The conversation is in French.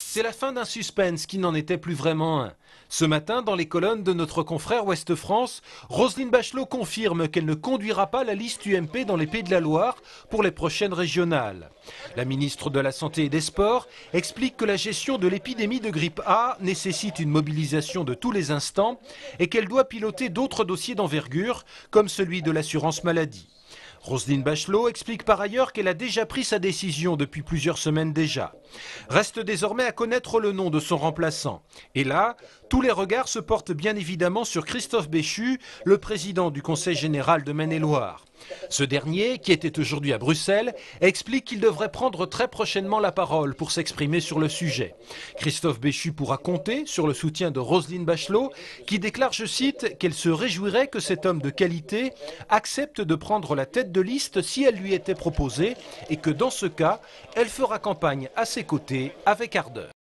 C'est la fin d'un suspense qui n'en était plus vraiment un. Ce matin, dans les colonnes de notre confrère Ouest France, Roselyne Bachelot confirme qu'elle ne conduira pas la liste UMP dans les Pays de la Loire pour les prochaines régionales. La ministre de la Santé et des Sports explique que la gestion de l'épidémie de grippe A nécessite une mobilisation de tous les instants et qu'elle doit piloter d'autres dossiers d'envergure, comme celui de l'assurance maladie. Roselyne Bachelot explique par ailleurs qu'elle a déjà pris sa décision depuis plusieurs semaines déjà. Reste désormais à connaître le nom de son remplaçant. Et là, tous les regards se portent bien évidemment sur Christophe Béchu, le président du Conseil général de Maine-et-Loire. Ce dernier, qui était aujourd'hui à Bruxelles, explique qu'il devrait prendre très prochainement la parole pour s'exprimer sur le sujet. Christophe Béchu pourra compter sur le soutien de Roselyne Bachelot, qui déclare, je cite, qu'elle se réjouirait que cet homme de qualité accepte de prendre la tête de liste si elle lui était proposée et que dans ce cas, elle fera campagne à ses côtés avec ardeur.